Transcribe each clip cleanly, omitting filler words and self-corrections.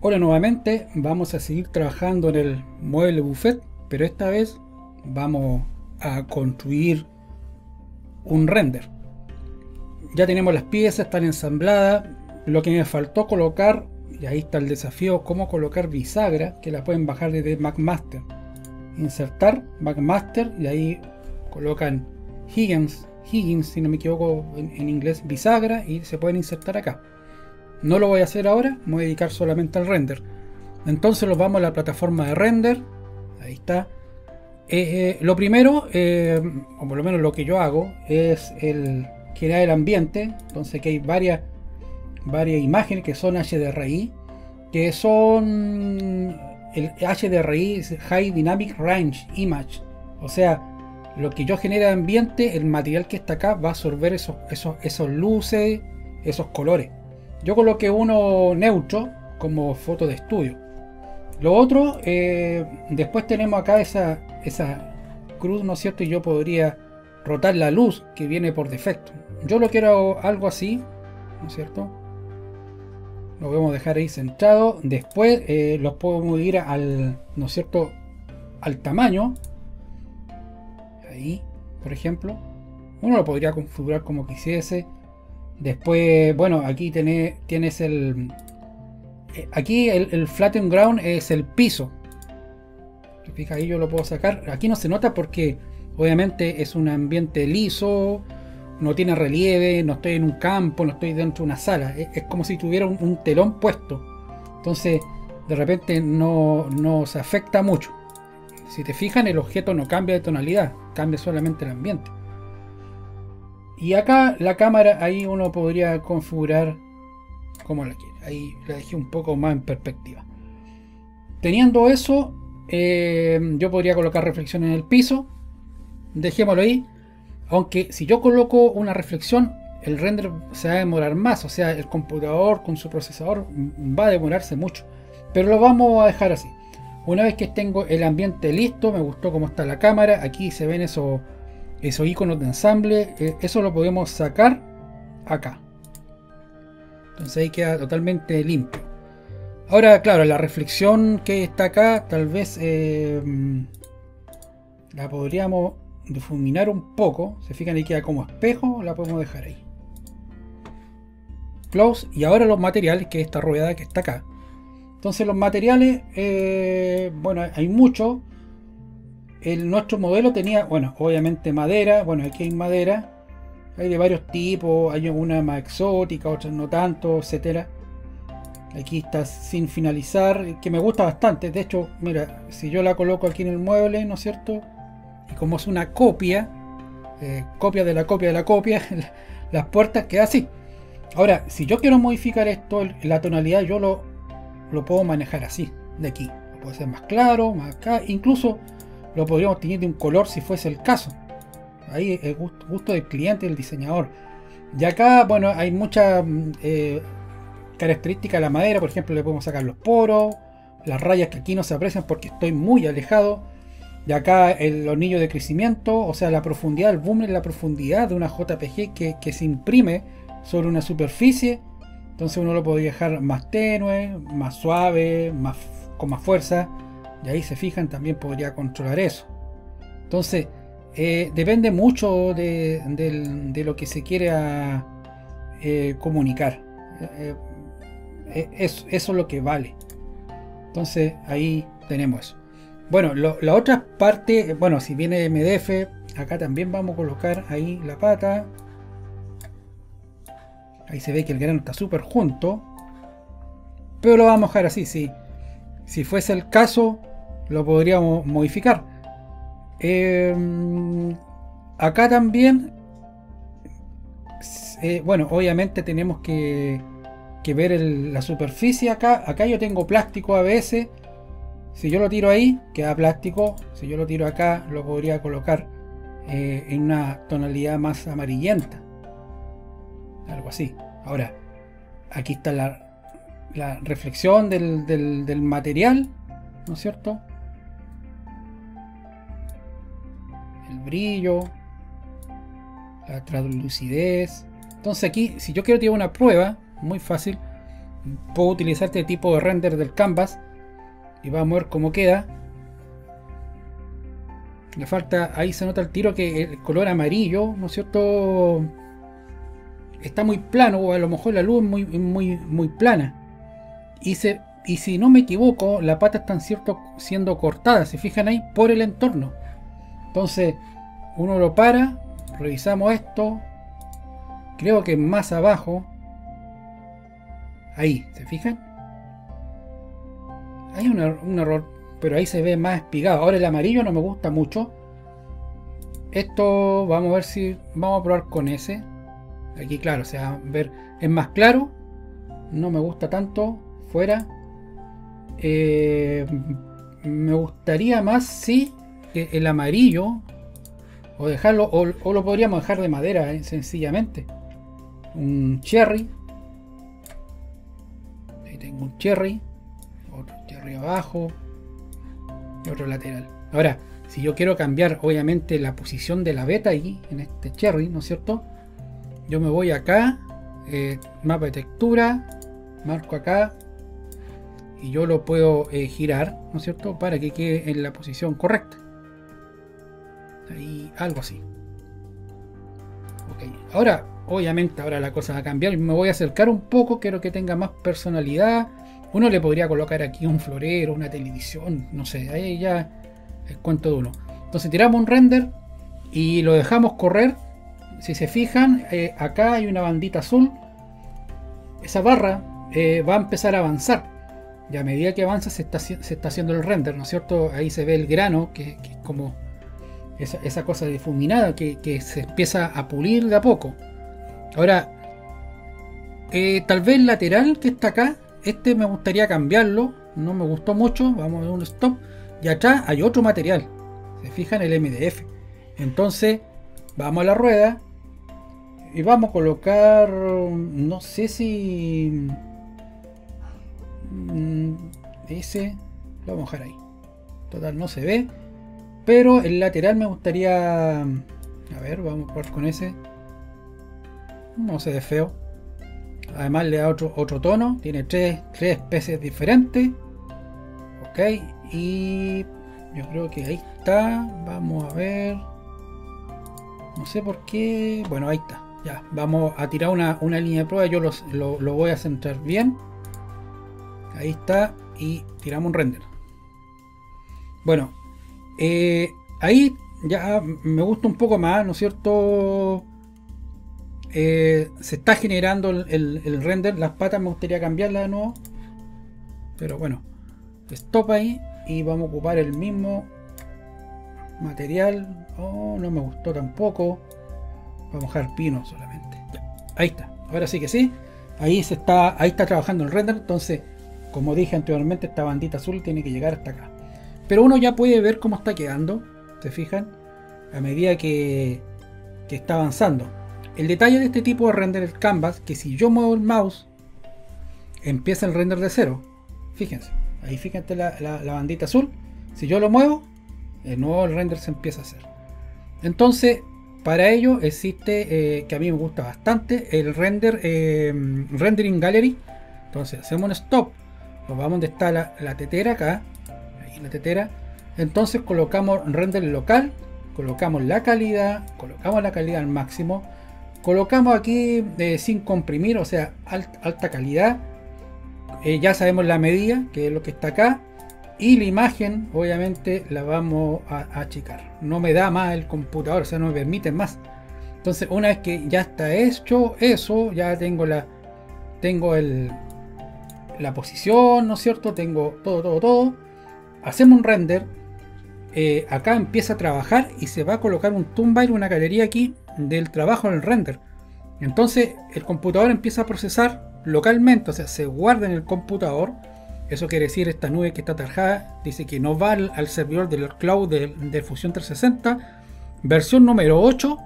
Hola nuevamente, vamos a seguir trabajando en el mueble buffet, pero esta vez vamos a construir un render. Ya tenemos las piezas, están ensambladas. Lo que me faltó colocar, y ahí está el desafío, cómo colocar bisagra, que la pueden bajar desde McMaster. Insertar McMaster y ahí colocan Higgins si no me equivoco en inglés, bisagra, y se pueden insertar acá. No lo voy a hacer ahora, me voy a dedicar solamente al render. Entonces nos vamos a la plataforma de render. Ahí está. Lo primero, o por lo menos lo que yo hago, es el crear el ambiente. Entonces aquí hay varias imágenes que son HDRI, que son el HDRI es High Dynamic Range Image. O sea, lo que yo genere de ambiente, el material que está acá va a absorber esos luces, esos colores. Yo coloqué uno neutro como foto de estudio. Lo otro, después tenemos acá esa cruz, ¿no es cierto? Y yo podría rotar la luz que viene por defecto. Yo lo quiero algo así, ¿no es cierto? Lo podemos dejar ahí centrado. Después los podemos ir al, ¿no es cierto?, al tamaño. Ahí, por ejemplo. Uno lo podría configurar como quisiese. Después, bueno, aquí tienes el... Aquí el flatten ground es el piso. ¿Te fijas? Ahí yo lo puedo sacar. Aquí no se nota porque obviamente es un ambiente liso, no tiene relieve, no estoy en un campo, no estoy dentro de una sala. Es como si tuviera un telón puesto. Entonces, de repente no se afecta mucho. Si te fijas, el objeto no cambia de tonalidad, cambia solamente el ambiente. Y acá la cámara, ahí uno podría configurar como la quiere. Ahí la dejé un poco más en perspectiva. Teniendo eso, yo podría colocar reflexión en el piso. Dejémoslo ahí. Aunque si yo coloco una reflexión, el render se va a demorar más. O sea, el computador con su procesador va a demorarse mucho. Pero lo vamos a dejar así. Una vez que tengo el ambiente listo, me gustó cómo está la cámara. Aquí se ven esos iconos de ensamble. Eso lo podemos sacar acá. Entonces ahí queda totalmente limpio. Ahora, claro, la reflexión que está acá, tal vez la podríamos difuminar un poco. Se fijan, ahí queda como espejo, la podemos dejar ahí. Close. Y ahora los materiales, que es esta rueda que está acá. Entonces los materiales, bueno, hay mucho. Nuestro modelo tenía, bueno, obviamente madera. Bueno, aquí hay madera. Hay de varios tipos, hay algunas más exóticas, otras no tanto, etcétera. Aquí está sin finalizar, que me gusta bastante. De hecho, mira, si yo la coloco aquí en el mueble, ¿no es cierto? Y como es una copia, copia de la copia de la copia, las puertas quedan así. Ahora, si yo quiero modificar esto, la tonalidad, yo lo puedo manejar así, de aquí. Lo puedo hacer más claro, más acá. Incluso lo podríamos tener de un color si fuese el caso. Ahí el gusto del cliente y del diseñador. Y acá, bueno, hay muchas características de la madera. Por ejemplo, le podemos sacar los poros, las rayas que aquí no se aprecian porque estoy muy alejado. Y acá el hornillo de crecimiento, o sea, la profundidad, el boom en la profundidad de una JPG que se imprime sobre una superficie. Entonces uno lo podría dejar más tenue, más suave, con más fuerza. Y ahí se fijan, también podría controlar eso. Entonces, depende mucho de lo que se quiera comunicar. Eso es lo que vale. Entonces ahí tenemos eso. Bueno, la otra parte, bueno, si viene MDF, acá también vamos a colocar ahí la pata. Ahí se ve que el grano está súper junto. Pero lo vamos a dejar así. Si fuese el caso, lo podríamos modificar. Acá también, bueno, obviamente tenemos que ver la superficie acá. Acá yo tengo plástico ABS. Si yo lo tiro ahí, queda plástico. Si yo lo tiro acá, lo podría colocar en una tonalidad más amarillenta. Algo así. Ahora, aquí está la reflexión del material, ¿no es cierto? El brillo, la translucidez. Entonces aquí, si yo quiero tirar una prueba, muy fácil, puedo utilizar este tipo de render del canvas y vamos a ver cómo queda. Le falta, ahí se nota el tiro que el color amarillo, ¿no es cierto? Está muy plano, o a lo mejor la luz es muy plana. Y si no me equivoco, las patas están siendo cortadas, se fijan ahí, por el entorno. Entonces, uno lo para, revisamos esto. Creo que más abajo. Ahí, ¿se fijan? Hay un error, pero ahí se ve más espigado. Ahora el amarillo no me gusta mucho. Esto vamos a ver si vamos a probar con ese. Aquí claro, o sea, ver es más claro. No me gusta tanto. Fuera. Me gustaría más si el amarillo, o dejarlo, o lo podríamos dejar de madera, sencillamente. Un cherry. Ahí tengo un cherry. Otro cherry abajo. Y otro lateral. Ahora, si yo quiero cambiar obviamente la posición de la beta aquí, en este cherry, ¿no es cierto? Yo me voy acá, mapa de textura, marco acá, y yo lo puedo girar, ¿no es cierto? Para que quede en la posición correcta. Ahí, algo así. Ok, ahora, obviamente, ahora la cosa va a cambiar. Me voy a acercar un poco, quiero que tenga más personalidad. Uno le podría colocar aquí un florero, una televisión, no sé, ahí ya el cuento de uno. Entonces tiramos un render y lo dejamos correr. Si se fijan, acá hay una bandita azul. Esa barra va a empezar a avanzar. Y a medida que avanza se está haciendo el render, ¿no es cierto? Ahí se ve el grano, que es como esa cosa difuminada que se empieza a pulir de a poco. Ahora, tal vez el lateral que está acá, este me gustaría cambiarlo. No me gustó mucho. Vamos a ver un stop. Y atrás hay otro material. Se fijan, el MDF. Entonces, vamos a la rueda. Y vamos a colocar, no sé si ese lo vamos a dejar ahí. Total, no se ve. Pero el lateral me gustaría, a ver, vamos a probar con ese. No se ve feo. Además le da otro tono. Tiene tres especies diferentes. Ok, y yo creo que ahí está. Vamos a ver. No sé por qué. Bueno, ahí está. Ya, vamos a tirar una línea de prueba. Yo lo voy a centrar bien. Ahí está. Y tiramos un render. Bueno, ahí ya me gusta un poco más, ¿no es cierto? Se está generando el render. Las patas me gustaría cambiarlas de nuevo. Pero bueno, stop ahí. Y vamos a ocupar el mismo material. Oh, no me gustó tampoco. Vamos a dejar pino solamente. Ya, ahí está. Ahora sí que sí. Ahí está trabajando el render. Entonces, como dije anteriormente, esta bandita azul tiene que llegar hasta acá. Pero uno ya puede ver cómo está quedando. ¿Se fijan? A medida que está avanzando. El detalle de este tipo de render el canvas, que si yo muevo el mouse, empieza el render de cero. Fíjense. Ahí fíjense la bandita azul. Si yo lo muevo, de nuevo el render se empieza a hacer. Entonces, para ello existe, que a mí me gusta bastante, el rendering gallery. Entonces hacemos un stop, nos vamos donde está la tetera acá, ahí la tetera. Entonces colocamos render local, colocamos la calidad al máximo, colocamos aquí sin comprimir, o sea, alta calidad. Ya sabemos la medida, que es lo que está acá. Y la imagen, obviamente, la vamos a achicar. No me da más el computador, o sea, no me permite más. Entonces, una vez que ya está hecho eso, ya tengo la posición, ¿no es cierto? Tengo todo. Hacemos un render. Acá empieza a trabajar y se va a colocar un thumbnail, una galería aquí del trabajo del render. Entonces, el computador empieza a procesar localmente, o sea, se guarda en el computador. Eso quiere decir, esta nube que está atajada dice que no va al servidor del cloud de Fusion 360. Versión número 8,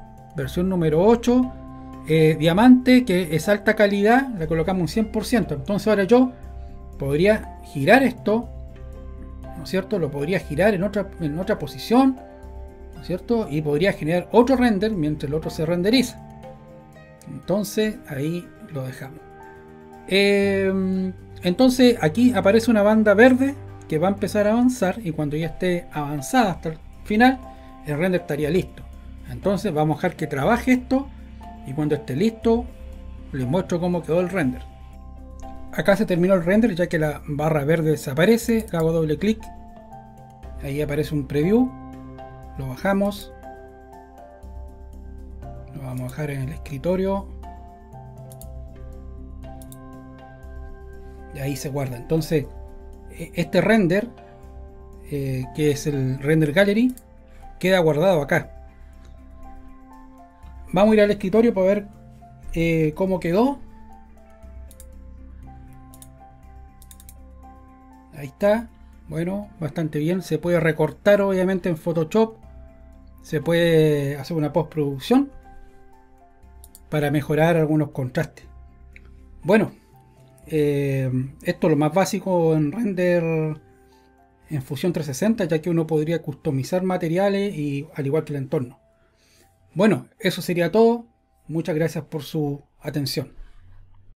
diamante, que es alta calidad, la colocamos un 100%. Entonces ahora yo podría girar esto, ¿no es cierto? Lo podría girar en otra posición, ¿no es cierto? Y podría generar otro render mientras el otro se renderiza. Entonces ahí lo dejamos. Entonces aquí aparece una banda verde que va a empezar a avanzar, y cuando ya esté avanzada hasta el final, el render estaría listo. Entonces vamos a dejar que trabaje esto, y cuando esté listo les muestro cómo quedó el render. Acá se terminó el render, ya que la barra verde desaparece. Le hago doble clic, ahí aparece un preview, lo bajamos, lo vamos a dejar en el escritorio y ahí se guarda. Entonces este render, que es el render gallery, queda guardado acá. Vamos a ir al escritorio para ver cómo quedó. Ahí está. Bueno, bastante bien. Se puede recortar obviamente en Photoshop. Se puede hacer una postproducción para mejorar algunos contrastes. Bueno, esto es lo más básico en render en Fusion 360, ya que uno podría customizar materiales y al igual que el entorno. Bueno, eso sería todo. Muchas gracias por su atención.